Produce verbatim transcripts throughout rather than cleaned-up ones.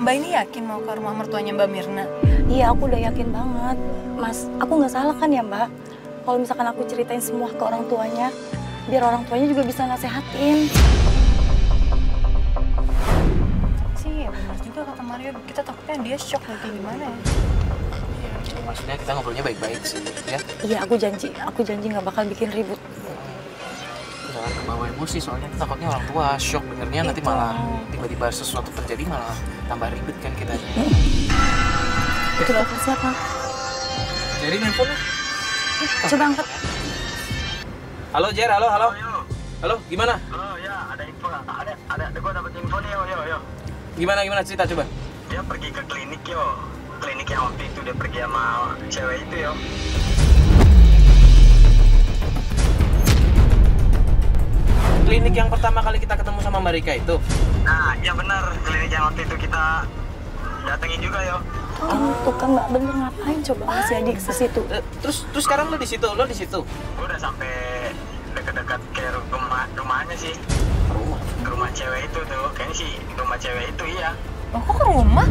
Mbak ini yakin mau ke rumah mertuanya Mbak Mirna? Iya, aku udah yakin banget. Mas, aku nggak salah kan ya Mbak? Kalau misalkan aku ceritain semua ke orang tuanya, biar orang tuanya juga bisa nasehatin. Sih, ya benar juga kata Mario. Kita takutnya dia shock kayak gimana ya? Iya, maksudnya kita ngobrolnya baik-baik sih, ya? Iya, aku janji. Aku janji nggak bakal bikin ribut. Jangan kebawa emosi, soalnya takutnya orang tua shock dengernya, nanti malah tiba-tiba sesuatu terjadi malah tambah ribet kan kita. Itu telepon siapa? Jadi handphone. Coba angkat. Halo Jer, halo, halo. Halo, gimana? Oh ya, ada info nggak? Ada, ada, ada gua dapat info nih, yo, yo, yo. Gimana, gimana cerita coba? Dia pergi ke klinik, yo. Klinik yang waktu itu dia pergi sama cewek itu, yo. Klinik yang pertama kali kita ketemu sama Mbak Rika itu? Nah, ya benar. Klinik yang waktu itu kita datengin juga, yo. Oh, tuh kan Mbak bener ngapain coba masih adik ke situ. Eh, terus terus sekarang lo di situ, lo di situ. Gua udah sampai dekat-dekat ke rumah rumahnya sih. Rumah. Ke rumah cewek itu tuh. Kayaknya sih rumah cewek itu iya. Oh, kok ke rumah?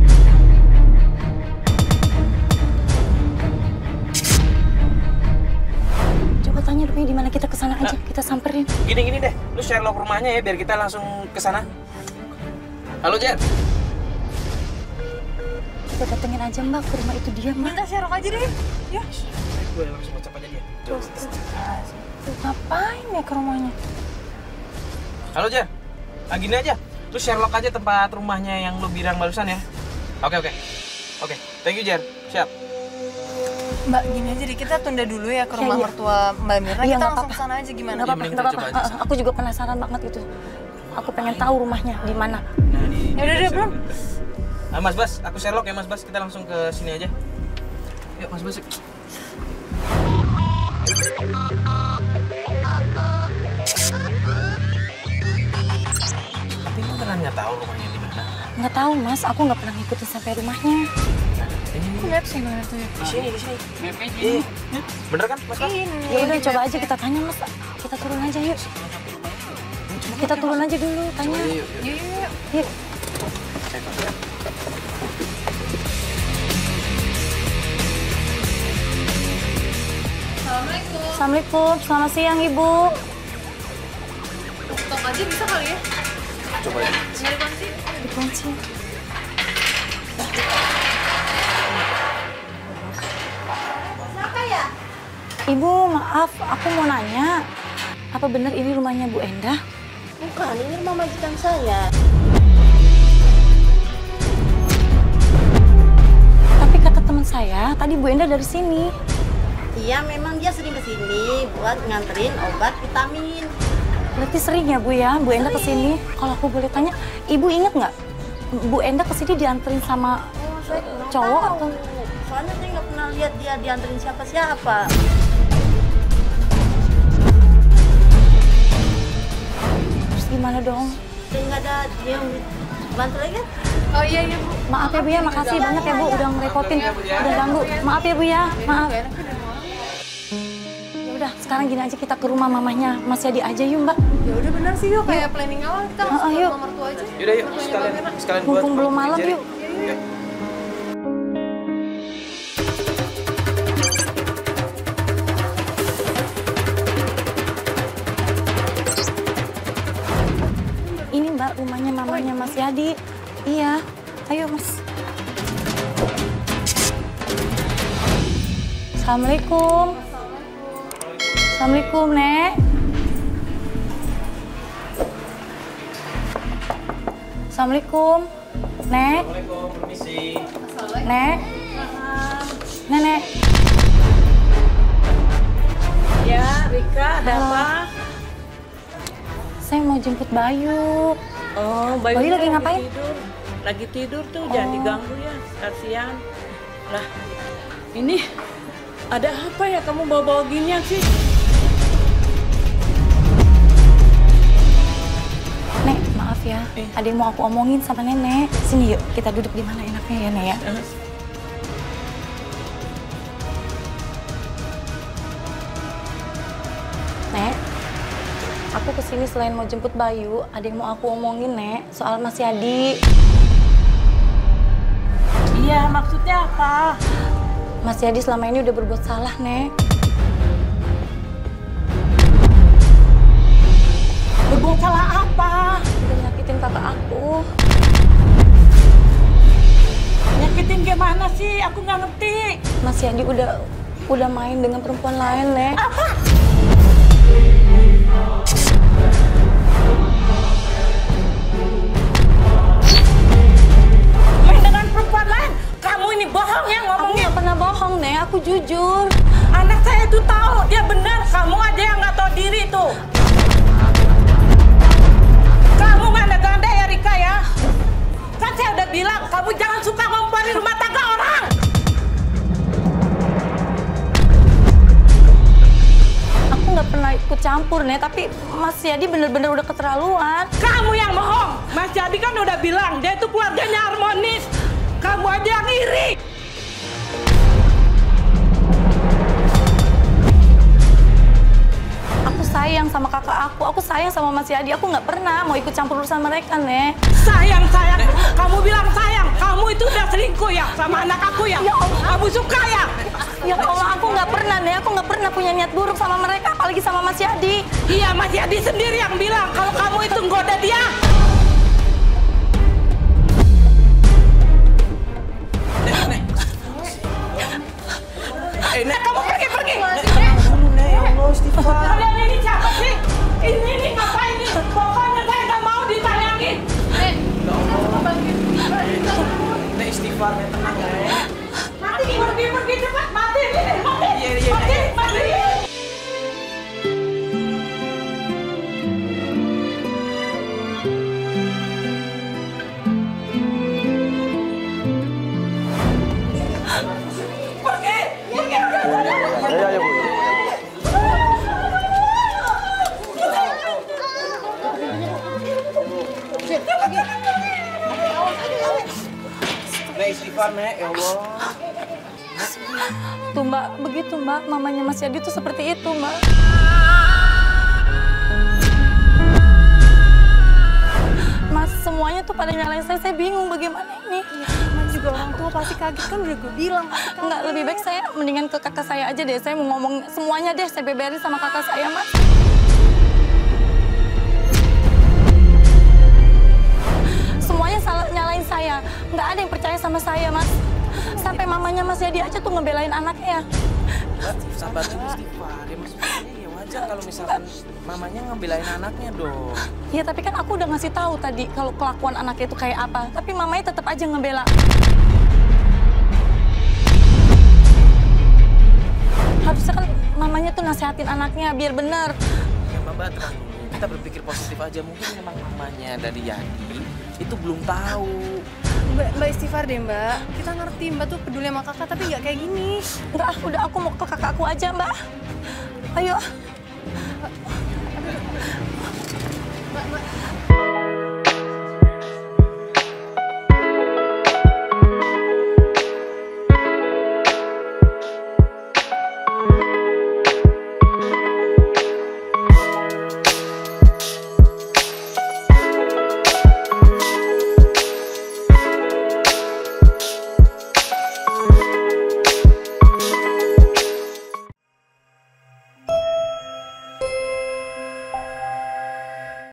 Coba tanya rumahnya di mana, kita kesana aja, kita samperin. Gini gini deh, lu share log rumahnya ya biar kita langsung ke sana. Halo Jer. Kita datengin aja Mbak ke rumah itu dia Mbak. Kita share aja deh. Ya. Gue langsung WhatsApp aja dia. Terus, ngapain ya ke rumahnya? Halo Jer. Ah, gini aja. Lu share log aja tempat rumahnya yang lu bilang barusan ya. Oke oke. Oke, thank you Jer. Siap. Mbak, gini aja deh, kita tunda dulu ya ke Ya, rumah iya. mertua Mbak Mirna. Iya, Kita nggak langsung apa-apa. kesana aja gimana? Nggak apa-apa, mending nggak kita apa-apa. coba aja. Ah, Aku juga penasaran banget itu. Aku pengen tahu rumahnya di mana. Nah, di, Ya udah deh, belum. Nah, Mas Bas, aku share log ya Mas Bas. Kita langsung ke sini aja. Yuk Mas Bas. Yuk. Tapi lu beneran nggak tahu rumahnya di mana? Nggak tahu Mas, aku nggak pernah ngikutin sampai rumahnya. Aku lihat sih mana tuh ya. Di sini, di sini. Iya. Bener kan Mas Bas? Ini. Ya udah coba aja kita tanya Mas. Kita turun aja yuk. Kita turun aja dulu tanya. Yuk, yuk, yuk. Yuk, yuk, yuk. Yuk. Assalamualaikum. Assalamualaikum, selamat siang Ibu. Stok aja bisa kali ya? Coba ya. Nyari kunci. Dikunci. Siapa ya? Ibu, maaf, aku mau nanya. Apa benar ini rumahnya Bu Endah? Bukan, ini rumah majikan saya. Tapi kata teman saya, tadi Bu Endah dari sini. Iya, memang dia sering kesini buat nganterin obat vitamin. Berarti sering ya Bu ya, Bu Endah kesini. Kalau aku boleh tanya, Ibu ingat nggak? Bu Endah kesini dianterin sama Oh, saya kurang cowok tahu. atau? Soalnya saya nggak pernah lihat dia dianterin siapa-siapa. Terus gimana dong? Saya nggak ada dia yang bantu lagi kan? Oh iya, iya Bu. Maaf ya Bu ya, makasih banyak ya Bu udah ngerepotin, udah ganggu. Maaf ya Bu ya, maaf. Gak enak ya dari malam. Ya udah, sekarang gini aja kita ke rumah mamahnya Mas Yadi aja yuk Mbak. Ya udah benar sih yuk, kayak planning awal kita langsung Oh, oh, ke yuk. rumah mertua aja. Yaudah yuk, Mertuanya sekalian, Mbak Mirna. sekalian Mumpung buat belum malam Jerry. yuk. Yuk. Ini Mbak rumahnya mamanya Mas Yadi. Iya, ayo Mas. Assalamualaikum. Assalamualaikum Nek. Assalamualaikum Nek. Assalamualaikum, permisi. Nek. Nenek. Ya, Rika, ada Halo. apa? Saya mau jemput Bayu. Oh, Bayu lagi ngapain? Tidur. Lagi tidur tuh, jangan Oh. diganggu ya, kasihan. Lah, ini ada apa ya kamu bawa-bawa ginian sih? Nek, maaf ya. Eh. Ada yang mau aku omongin sama Nenek. Sini yuk, kita duduk di mana enaknya ya, Nek ya. Eh, Nek, aku kesini selain mau jemput Bayu, ada yang mau aku omongin, Nek, soal Mas Yadi. Iya, maksudnya apa? Mas Yadi selama ini udah berbuat salah, Nek. Berbuat salah apa? Udah nyakitin kakak aku. Nyakitin gimana sih? Aku nggak ngerti. Mas Yadi udah udah main dengan perempuan lain, Nek. Apa? Main dengan perempuan lain? Kamu ini bohong ya Aku ngomongnya. nggak pernah bohong, Nek. Aku jujur. Anak saya itu tahu, dia benar. Kamu aja yang nggak tahu diri tuh. Kamu ganda-ganda ya Rika ya. Kan saya udah bilang, kamu jangan suka ngompori rumah tangga orang. Aku nggak pernah ikut campur, Nek. Tapi Mas Yadi bener-bener udah keterlaluan. Kamu yang bohong. Mas Jadi kan udah bilang, dia itu keluarganya harmonis. Kamu aja yang iri. Aku sayang sama kakak aku. Aku sayang sama Mas Yadi. Aku nggak pernah mau ikut campur urusan mereka, Nek. Sayang, sayang. Kamu bilang sayang. Kamu itu udah selingkuh ya sama anak aku ya? Ya Allah. Kamu suka ya? Ya Allah, aku nggak pernah, Nek. Aku nggak pernah punya niat buruk sama mereka, apalagi sama Mas Yadi. Iya, Mas Yadi sendiri yang bilang kalau kamu itu nggoda dia. Nek, Nek. Eh, Nek. Kamu pergi, pergi. Dulu, Nek. Ya Allah, istighfar. Kalian ini siapa sih? Ini, ini apa ini? Pokoknya saya nggak mau ditayangin. Nek, istighfar, Nek. Tenang, Nek. Mati, pergi, pergi cepat. Mati, ini, mati. Iya, iya, Mati, iya. mati. Pergi, pergi, pergi. Ayo, ayo, Bu. Nek, istighfar, Nek. Ya Allah. Tuh, Mbak. Begitu, Mbak. Mamanya Mas Yadi tuh seperti itu, Mbak. Mas, semuanya tuh pada nyalain saya. Saya bingung bagaimana ini. Namanya juga orang tua pasti kaget kan udah gue bilang. Enggak, lebih baik saya mendingan ke kakak saya aja deh. Saya mau ngomong semuanya deh. Saya beberin sama kakak saya, Mas. Semuanya salah nyalain saya. Nggak ada yang percaya sama saya, Mas. Sampai mamanya Mas Yadi aja tuh ngebelain anaknya. Sabar dulu, istighfar. Ya maksudnya ya wajar kalau misalkan mamanya ngebelain anaknya dong. Iya, tapi kan aku udah ngasih tahu tadi kalau kelakuan anaknya itu kayak apa. Tapi mamanya tetap aja ngebela. Harusnya kan mamanya tuh nasehatin anaknya biar bener. Ya Mbak, tenang dulu. Kita berpikir positif aja. Mungkin memang mamanya dari Yadi itu belum tahu. Mbak, Mbak istighfar deh Mbak. Kita ngerti Mbak tuh peduli sama kakak tapi nggak kayak gini. Enggak, ah, udah aku mau ke kakakku aja, Mbak. Ayo.